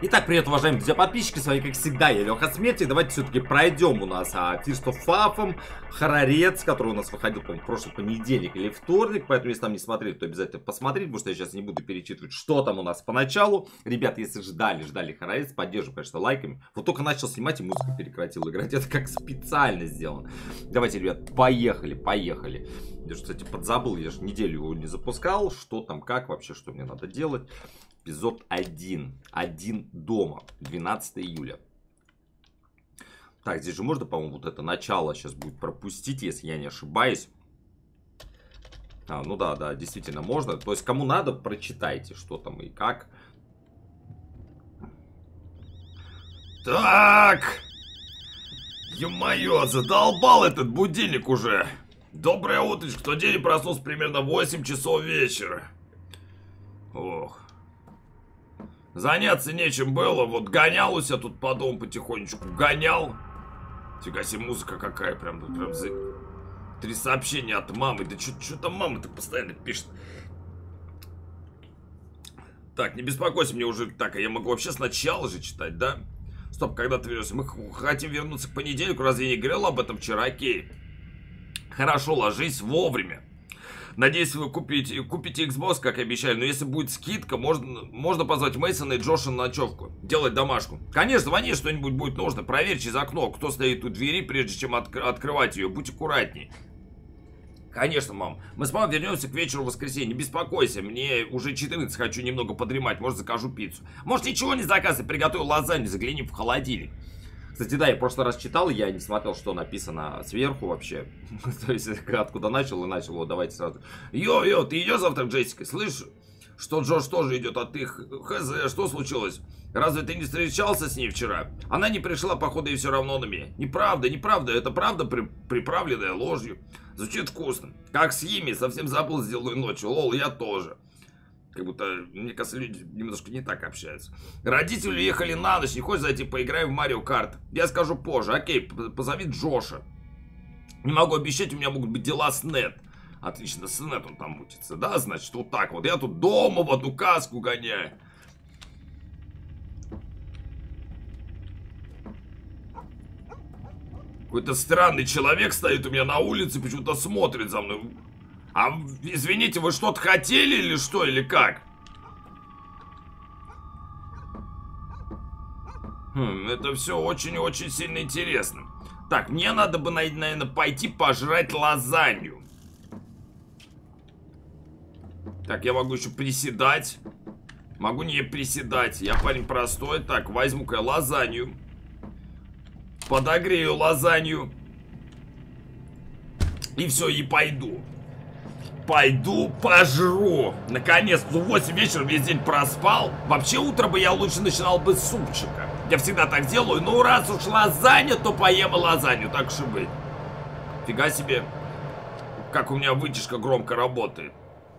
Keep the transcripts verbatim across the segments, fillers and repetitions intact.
Итак, привет, уважаемые друзья, подписчики, с вами, как всегда, я Леха Смерти. Давайте все-таки пройдем у нас а, Feast of Fathom, Хорорец, который у нас выходил, по-моему, в прошлый понедельник или вторник. Поэтому, если там не смотрели, то обязательно посмотрите, потому что я сейчас не буду перечитывать, что там у нас поначалу. Ребят, если ждали, ждали Хорорец, поддерживаю, конечно, лайками. Вот только начал снимать, и музыка прекратила играть. Это как специально сделано. Давайте, ребят, поехали, поехали. Я же, кстати, подзабыл, я же неделю его не запускал. Что там, как вообще, что мне надо делать. Эпизод один. Один дома. двенадцатое июля. Так, здесь же можно, по-моему, вот это начало сейчас будет пропустить, если я не ошибаюсь. А, ну да, да, действительно можно. То есть, кому надо, прочитайте, что там и как. Так! Ё-моё, задолбал этот будильник уже. Доброе утречко. В тот день я проснулся примерно в восемь часов вечера. Ох. Заняться нечем было, вот гонял у себя тут по дому потихонечку, гонял. Фига себе, музыка какая, прям, прям за... Три сообщения от мамы, да что там мама-то постоянно пишет. Так, не беспокойся, мне уже, так, а я могу вообще сначала же читать, да? Стоп, когда ты вернешься? Мы хотим вернуться к понедельнику, разве я не говорил об этом вчера? Окей. Хорошо, ложись вовремя. Надеюсь, вы купите, купите Xbox, как и обещали. Но если будет скидка, можно, можно позвать Мейсона и Джоша на ночевку. Делать домашку. Конечно, звони, что-нибудь будет нужно. Проверь через окно, кто стоит у двери, прежде чем от, открывать ее. Будь аккуратней. Конечно, мам. Мы с мамой вернемся к вечеру в воскресенье. Не беспокойся, мне уже четырнадцать, хочу немного подремать. Может, закажу пиццу. Может, ничего не заказывай, приготовил лазанью, загляни в холодильник. Кстати, да, я в прошлый раз читал, я не смотрел, что написано сверху вообще. То есть, откуда начал и начал, вот, давайте сразу. Йо-йо, ты идешь завтра к Джессике? Слышь, что Джош тоже идет, а ты хз, что случилось? Разве ты не встречался с ней вчера? Она не пришла, походу, и все равно на меня. Неправда, неправда, это правда, при, приправленная ложью. Звучит вкусно. Как с Хими, совсем забыл сделаю ночью. Лол, я тоже. Как будто, мне кажется, люди немножко не так общаются. Родители уехали на ночь, не хочешь зайти поиграем в Марио Карт? Я скажу позже. Окей, позови Джоша. Не могу обещать, у меня могут быть дела с Нет. Отлично, с Нет он там мутится. Да, значит, вот так вот. Я тут дома в одну каску гоняю. Какой-то странный человек стоит у меня на улице, почему-то смотрит за мной. А, извините, вы что-то хотели или что, или как? Хм, это все очень-очень сильно интересно. Так, мне надо бы, наверное, пойти пожрать лазанью. Так, я могу еще приседать. Могу не приседать. Я парень простой. Так, возьму-ка я лазанью. Подогрею лазанью. И все, и пойду. Пойду пожру. Наконец-то, в восемь вечера весь день проспал. Вообще, утро бы я лучше начинал бы с супчика. Я всегда так делаю. Ну, раз уж лазанья, то поем и лазанью. Так уж и быть. Фига себе. Как у меня вытяжка громко работает.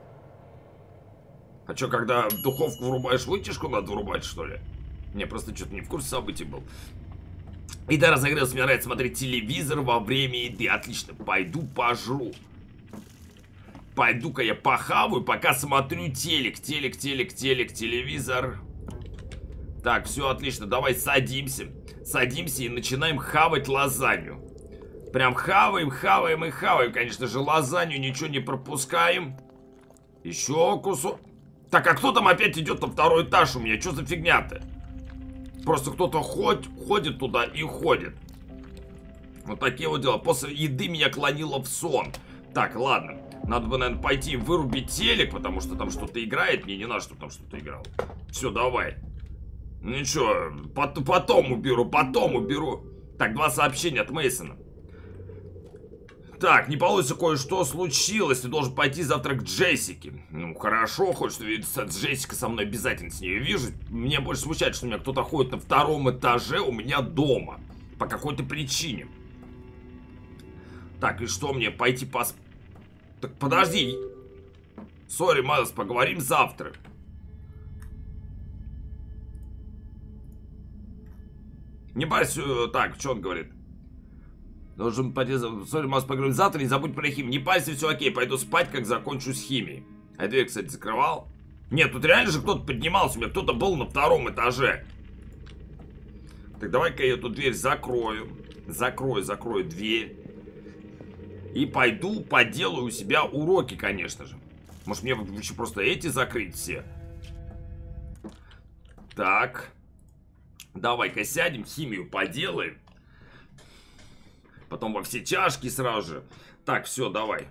А что, когда в духовку врубаешь вытяжку, надо врубать, что ли? Не, просто что-то не в курсе событий был. И да, разогрелся. Мне нравится смотреть телевизор во время еды. Отлично. Пойду пожру. Пойду-ка я похаваю, пока смотрю телек, телек, телек, телек, телевизор. Так, все отлично, давай садимся. Садимся и начинаем хавать лазанью. Прям хаваем, хаваем и хаваем, конечно же, лазанью, ничего не пропускаем. Еще кусок. Так, а кто там опять идет на второй этаж у меня? Что за фигня-то? Просто кто-то ходит, ходит туда и ходит. Вот такие вот дела. После еды меня клонило в сон. Так, ладно. Надо бы, наверное, пойти вырубить телек, потому что там что-то играет. Мне не надо, чтобы там что-то играло. Все, давай. Ничего, пот потом уберу, потом уберу. Так, два сообщения от Мейсона. Так, не получится, кое-что случилось. Ты должен пойти завтра к Джессике. Ну, хорошо, хоть что видится Джессика со мной, обязательно с ней вижу. Меня больше смущает, что у меня кто-то ходит на втором этаже у меня дома. По какой-то причине. Так, и что мне, пойти поспать? Так, подожди. Сори, Майлз, поговорим завтра. Не парься. Так, что он говорит? Должен пойти... Сори, Майлз, поговорим завтра, не забудь про химию. Не парься, все окей, пойду спать, как закончу с химией. А дверь, кстати, закрывал? Нет, тут реально же кто-то поднимался. У меня кто-то был на втором этаже. Так, давай-ка я эту дверь закрою. Закрою, закрою дверь. И пойду поделаю у себя уроки, конечно же. Может, мне еще просто эти закрыть все? Так. Давай-ка сядем, химию поделаем. Потом во все чашки сразу же. Так, все, давай.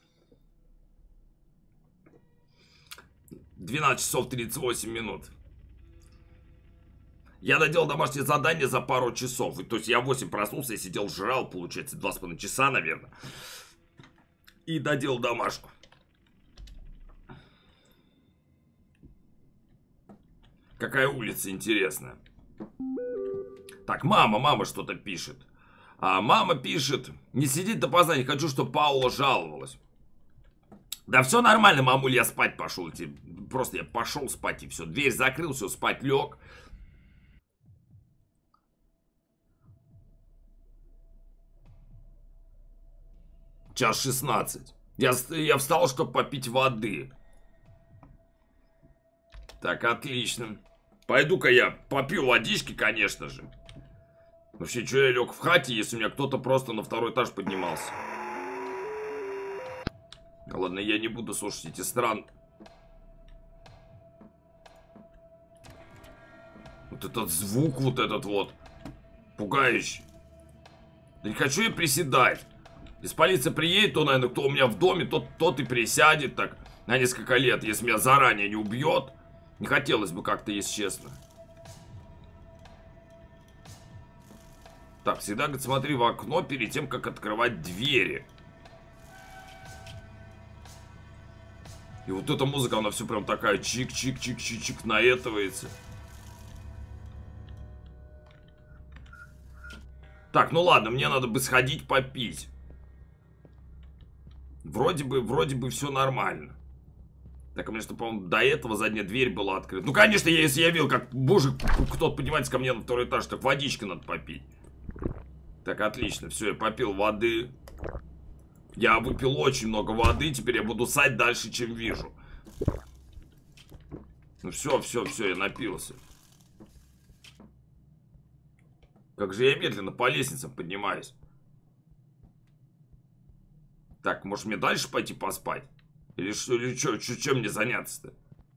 двенадцать часов тридцать восемь минут. Я доделал домашнее задание за пару часов. То есть я в восемь проснулся, я сидел, жрал, получается, два с половиной часа, наверное. И доделал домашку. Какая улица интересная. Так, мама, мама что-то пишет. А мама пишет: не сидеть допоздна, не хочу, чтобы Паула жаловалась. Да все нормально, мамуль, я спать пошел. Просто я пошел спать и все. Дверь закрыл, все, спать лег. Час шестнадцать. Я, я встал, чтобы попить воды. Так, отлично. Пойду-ка я попью водички, конечно же. Вообще, что я лег в хате, если у меня кто-то просто на второй этаж поднимался? Ладно, я не буду слушать эти стран. Вот этот звук, вот этот вот. Пугающий. Да не хочу я приседать. Если полиция приедет, то, наверное, кто у меня в доме, тот, тот и присядет так на несколько лет, если меня заранее не убьет. Не хотелось бы как-то, если честно. Так, всегда, говорит, смотри в окно перед тем, как открывать двери. И вот эта музыка, она все прям такая чик-чик-чик-чик-чик наэтывается. Так, ну ладно, мне надо бы сходить попить. Вроде бы, вроде бы все нормально. Так, у меня что, по-моему, до этого задняя дверь была открыта. Ну, конечно, я, если я видел, как боже, кто-то поднимается ко мне на второй этаж, так водички надо попить. Так, отлично, все, я попил воды. Я выпил очень много воды, теперь я буду ссать дальше, чем вижу. Ну все, все, все, я напился. Как же я медленно по лестницам поднимаюсь. Так, может мне дальше пойти поспать? Или что, или что, чем мне заняться-то?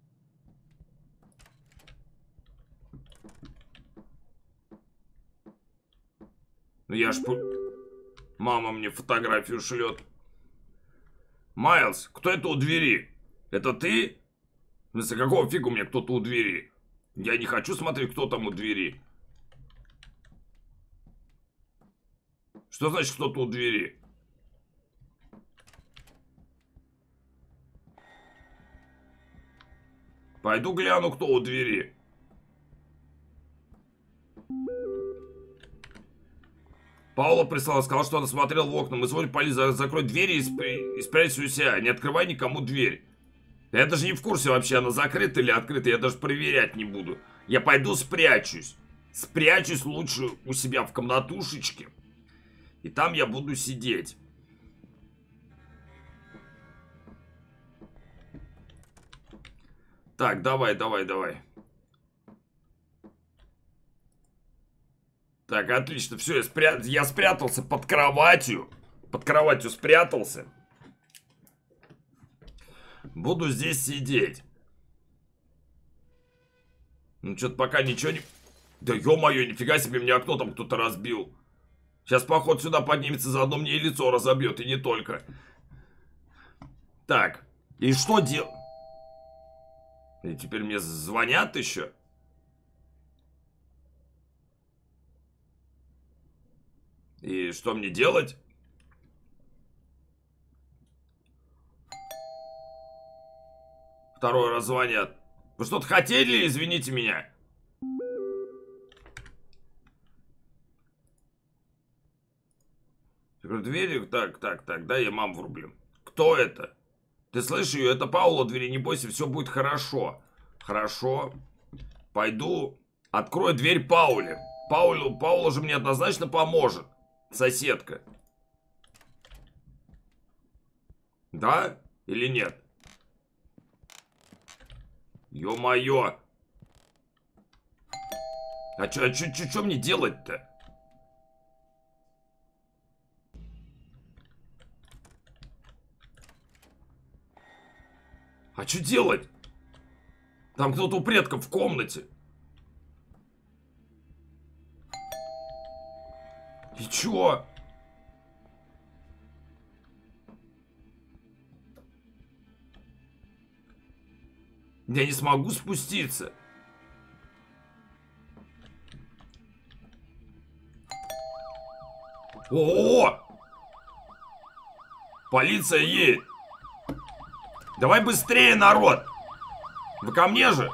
Ну я ж... Мама мне фотографию шлет. Майлз, кто это у двери? Это ты? В смысле, какого фига у меня кто-то у двери? Я не хочу смотреть, кто там у двери. Что значит кто-то у двери? Пойду гляну, кто у двери. Паула прислала, сказала, что она смотрела в окна. Мы звоним полиции, закрой двери и, спря... и спрячься у себя. Не открывай никому дверь. Я даже не в курсе вообще, она закрыта или открыта. Я даже проверять не буду. Я пойду спрячусь. Спрячусь лучше у себя в комнатушечке. И там я буду сидеть. Так, давай, давай, давай. Так, отлично. Все, я, спря... я спрятался под кроватью. Под кроватью спрятался. Буду здесь сидеть. Ну, что-то пока ничего не... Да ё-моё, нифига себе, мне окно там кто-то разбил. Сейчас, походу, сюда поднимется, заодно мне и лицо разобьет, и не только. Так, и что делать? И теперь мне звонят еще? И что мне делать? Второй раз звонят. Вы что-то хотели? Извините меня. Двери, так, так, так, да, я маму врублю. Кто это? Ты слышишь ее? Это Паула, двери, не бойся, все будет хорошо. Хорошо. Пойду, открою дверь Пауле. Паулу, Паула же мне однозначно поможет. Соседка. Да? Или нет? Ё-моё. А чё, а чё, чё, чё мне делать-то? А что делать? Там кто-то у предков в комнате. И чё? Я не смогу спуститься. О-о-о! Полиция едет. Давай быстрее, народ. Вы ко мне же?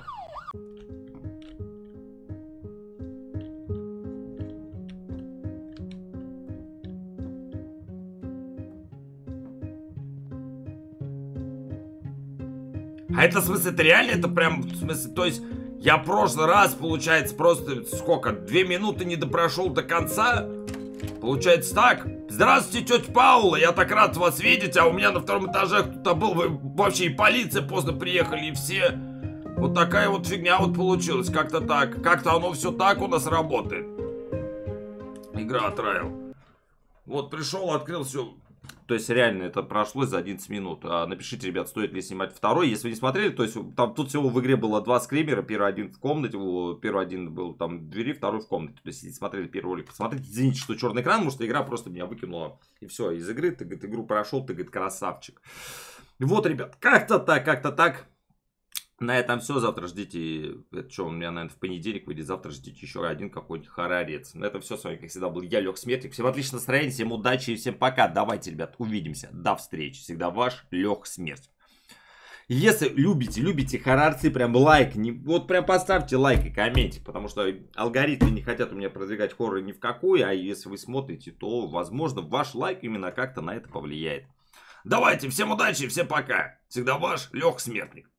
А это, в смысле, это реально? Это прям, в смысле, то есть, я в прошлый раз, получается, просто, сколько, две минуты не допрошел до конца? Получается так? Здравствуйте, тетя Паула, я так рад вас видеть, а у меня на втором этаже кто-то был, вы вообще и полиция поздно приехали, и все. Вот такая вот фигня вот получилась, как-то так. Как-то оно все так у нас работает. Игра отравил. Вот пришел, открыл все. То есть реально это прошло за одиннадцать минут. А напишите, ребят, стоит ли снимать второй. Если вы не смотрели, то есть там тут всего в игре было два скримера. Первый один в комнате, первый один был там в двери, второй в комнате. То есть если смотрели первый ролик, посмотрите. Извините, что черный экран, потому что игра просто меня выкинула. И все, из игры ты, говорит, игру прошел, ты, говорит, красавчик. Вот, ребят, как-то так, как-то так. На этом все. Завтра ждите. Это что, у меня, наверное, в понедельник выйдет. Завтра ждите еще один какой-нибудь хоррорец. На этом все. С вами, как всегда, был я, Лех Смертник. Всем отличного настроения, всем удачи и всем пока. Давайте, ребят, увидимся. До встречи. Всегда ваш Лех Смертник. Если любите, любите хоррорцы, прям лайк. Не, вот прям поставьте лайк и комментик. Потому что алгоритмы не хотят у меня продвигать хорроры ни в какую. А если вы смотрите, то, возможно, ваш лайк именно как-то на это повлияет. Давайте, всем удачи и всем пока. Всегда ваш Лех Смертник.